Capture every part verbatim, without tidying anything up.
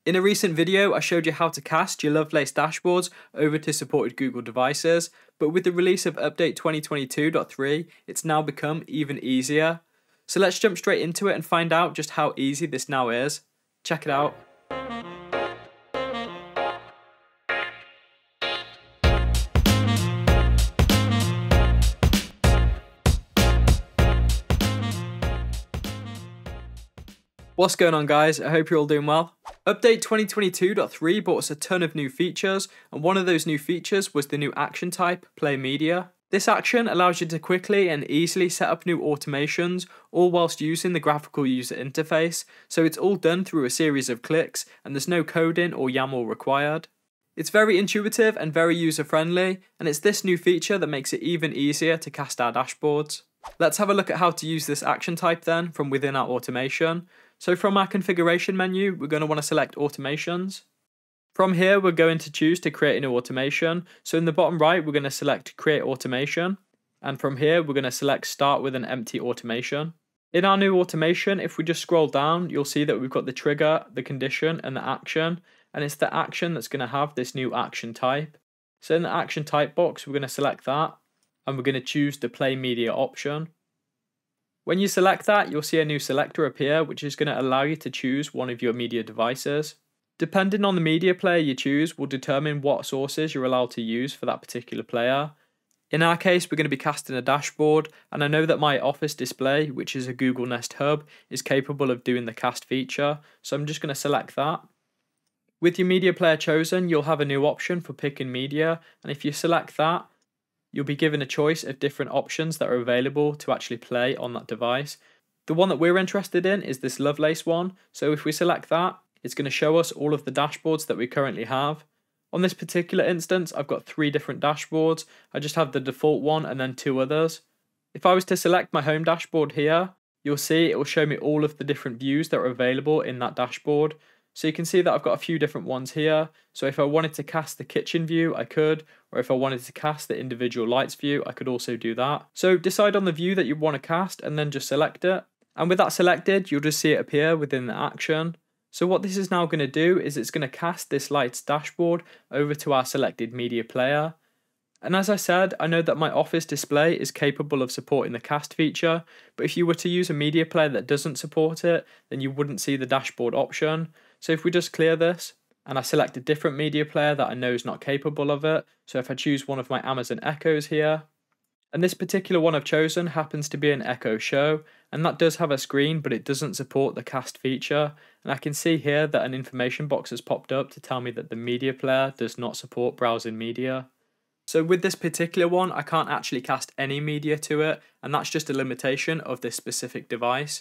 In a recent video, I showed you how to cast your Lovelace dashboards over to supported Google devices, but with the release of update twenty twenty-two point three, it's now become even easier. So let's jump straight into it and find out just how easy this now is. Check it out. What's going on, guys? I hope you're all doing well. Update twenty twenty-two point three brought us a ton of new features, and one of those new features was the new action type, Play Media. This action allows you to quickly and easily set up new automations, all whilst using the graphical user interface, so it's all done through a series of clicks, and there's no coding or YAML required. It's very intuitive and very user-friendly, and it's this new feature that makes it even easier to cast our dashboards. Let's have a look at how to use this action type then from within our automation. So from our configuration menu, we're going to want to select automations. From here, we're going to choose to create a new automation. So in the bottom right, we're going to select create automation. And from here, we're going to select start with an empty automation. In our new automation, if we just scroll down, you'll see that we've got the trigger, the condition, and the action. And it's the action that's going to have this new action type. So in the action type box, we're going to select that. And we're going to choose the play media option. When you select that, you'll see a new selector appear, which is going to allow you to choose one of your media devices. Depending on the media player you choose will determine what sources you're allowed to use for that particular player. In our case, we're going to be casting a dashboard, and I know that my Office display, which is a Google Nest Hub, is capable of doing the cast feature, so I'm just going to select that. With your media player chosen, you'll have a new option for picking media, and if you select that, you'll be given a choice of different options that are available to actually play on that device. The one that we're interested in is this Lovelace one, so if we select that, it's going to show us all of the dashboards that we currently have. On this particular instance, I've got three different dashboards. I just have the default one and then two others. If I was to select my home dashboard here, you'll see it will show me all of the different views that are available in that dashboard. So you can see that I've got a few different ones here. So if I wanted to cast the kitchen view, I could, or if I wanted to cast the individual lights view, I could also do that. So decide on the view that you want to cast and then just select it. And with that selected, you'll just see it appear within the action. So what this is now going to do is it's going to cast this lights dashboard over to our selected media player. And as I said, I know that my Office display is capable of supporting the cast feature, but if you were to use a media player that doesn't support it, then you wouldn't see the dashboard option. So if we just clear this, and I select a different media player that I know is not capable of it, so if I choose one of my Amazon Echoes here, and this particular one I've chosen happens to be an Echo Show, and that does have a screen, but it doesn't support the cast feature, and I can see here that an information box has popped up to tell me that the media player does not support browsing media. So with this particular one, I can't actually cast any media to it, and that's just a limitation of this specific device.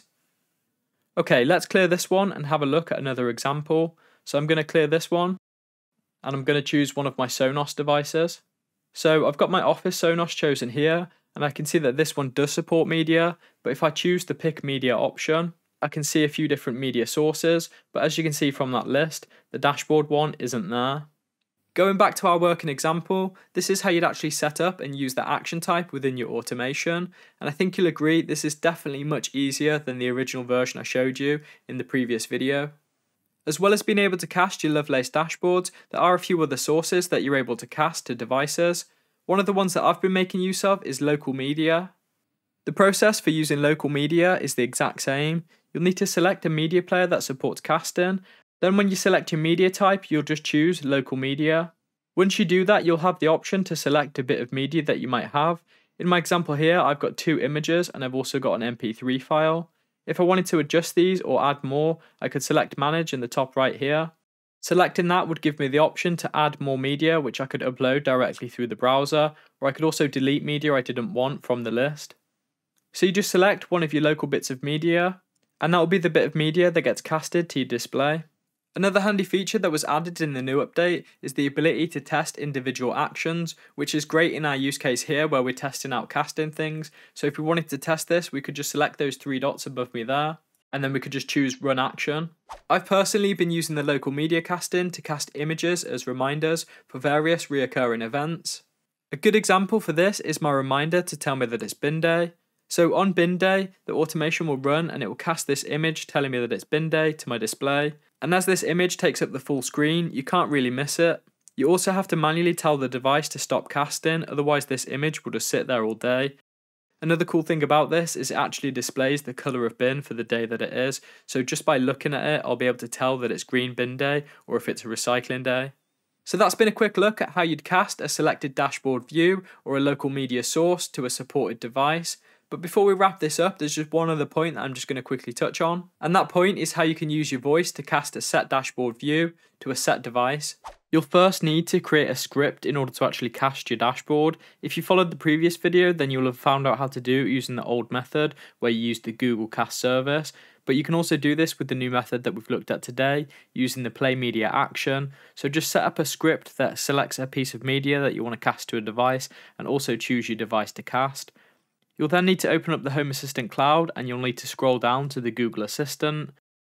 Okay, let's clear this one and have a look at another example. So I'm going to clear this one, and I'm going to choose one of my Sonos devices. So I've got my Office Sonos chosen here, and I can see that this one does support media, but if I choose the pick media option, I can see a few different media sources, but as you can see from that list, the dashboard one isn't there. Going back to our working example, this is how you'd actually set up and use the action type within your automation, and I think you'll agree this is definitely much easier than the original version I showed you in the previous video. As well as being able to cast your Lovelace dashboards, there are a few other sources that you're able to cast to devices. One of the ones that I've been making use of is local media. The process for using local media is the exact same. You'll need to select a media player that supports casting. Then when you select your media type, you'll just choose local media. Once you do that, you'll have the option to select a bit of media that you might have. In my example here, I've got two images and I've also got an M P three file. If I wanted to adjust these or add more, I could select manage in the top right here. Selecting that would give me the option to add more media, which I could upload directly through the browser, or I could also delete media I didn't want from the list. So you just select one of your local bits of media, and that will be the bit of media that gets casted to your display. Another handy feature that was added in the new update is the ability to test individual actions, which is great in our use case here where we're testing out casting things. So if we wanted to test this, we could just select those three dots above me there, and then we could just choose run action. I've personally been using the local media casting to cast images as reminders for various reoccurring events. A good example for this is my reminder to tell me that it's bin day. So on bin day, the automation will run and it will cast this image telling me that it's bin day to my display. And as this image takes up the full screen, you can't really miss it. You also have to manually tell the device to stop casting, otherwise this image will just sit there all day. Another cool thing about this is it actually displays the colour of bin for the day that it is, so just by looking at it I'll be able to tell that it's green bin day or if it's a recycling day. So that's been a quick look at how you'd cast a selected dashboard view or a local media source to a supported device. But before we wrap this up, there's just one other point that I'm just going to quickly touch on. And that point is how you can use your voice to cast a set dashboard view to a set device. You'll first need to create a script in order to actually cast your dashboard. If you followed the previous video, then you'll have found out how to do it using the old method where you use the Google Cast service. But you can also do this with the new method that we've looked at today using the play media action. So just set up a script that selects a piece of media that you want to cast to a device and also choose your device to cast. You'll then need to open up the Home Assistant cloud and you'll need to scroll down to the Google Assistant.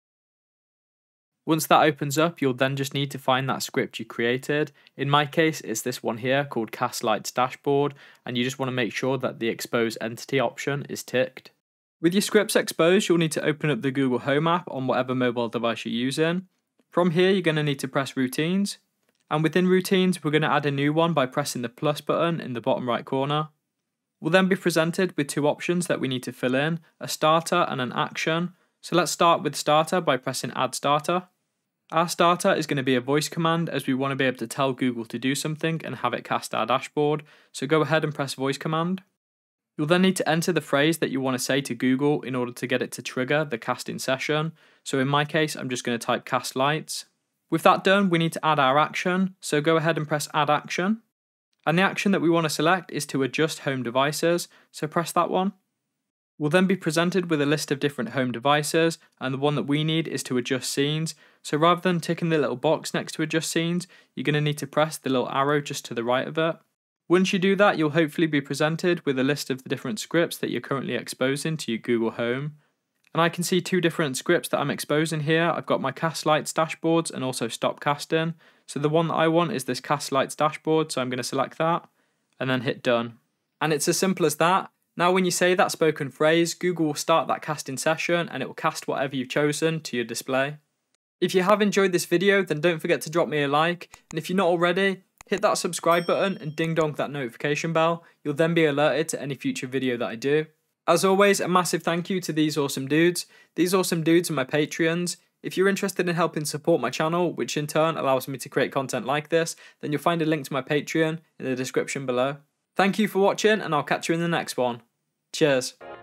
Once that opens up, you'll then just need to find that script you created. In my case, it's this one here called Cast Lights Dashboard, and you just want to make sure that the Expose Entity option is ticked. With your scripts exposed, you'll need to open up the Google Home app on whatever mobile device you're using. From here, you're going to need to press Routines. And within Routines, we're going to add a new one by pressing the plus button in the bottom right corner. We'll then be presented with two options that we need to fill in, a starter and an action. So let's start with starter by pressing add starter. Our starter is going to be a voice command as we want to be able to tell Google to do something and have it cast our dashboard. So go ahead and press voice command. You'll then need to enter the phrase that you want to say to Google in order to get it to trigger the casting session. So in my case, I'm just going to type cast lights. With that done, we need to add our action. So go ahead and press add action. And the action that we want to select is to adjust home devices, so press that one. We'll then be presented with a list of different home devices, and the one that we need is to adjust scenes. So rather than ticking the little box next to adjust scenes, you're going to need to press the little arrow just to the right of it. Once you do that, you'll hopefully be presented with a list of the different scripts that you're currently exposing to your Google Home. And I can see two different scripts that I'm exposing here. I've got my Cast Lights dashboards and also Stop Casting. So the one that I want is this Cast Lights dashboard, so I'm going to select that and then hit done. And it's as simple as that. Now when you say that spoken phrase, Google will start that casting session and it will cast whatever you've chosen to your display. If you have enjoyed this video, then don't forget to drop me a like. And if you're not already, hit that subscribe button and ding dong that notification bell. You'll then be alerted to any future video that I do. As always, a massive thank you to these awesome dudes. These awesome dudes are my Patreons. If you're interested in helping support my channel, which in turn allows me to create content like this, then you'll find a link to my Patreon in the description below. Thank you for watching, and I'll catch you in the next one. Cheers.